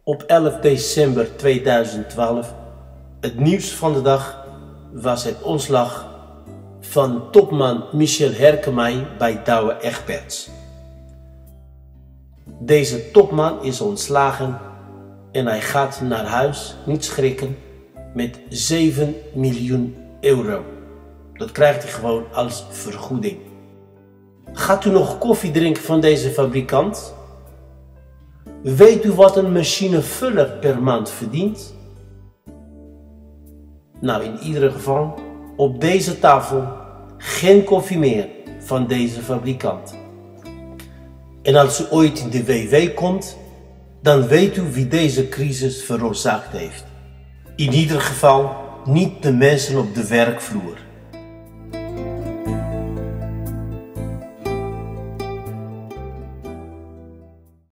Op 11 december 2012, het nieuws van de dag, was het ontslag van topman Michel Herkemay bij Douwe Egberts. Deze topman is ontslagen en hij gaat naar huis, niet schrikken, met 7 miljoen euro. Dat krijgt hij gewoon als vergoeding. Gaat u nog koffie drinken van deze fabrikant? Weet u wat een machinevuller per maand verdient? Nou, in ieder geval, op deze tafel geen koffie meer van deze fabrikant. En als u ooit in de WW komt, dan weet u wie deze crisis veroorzaakt heeft. In ieder geval niet de mensen op de werkvloer.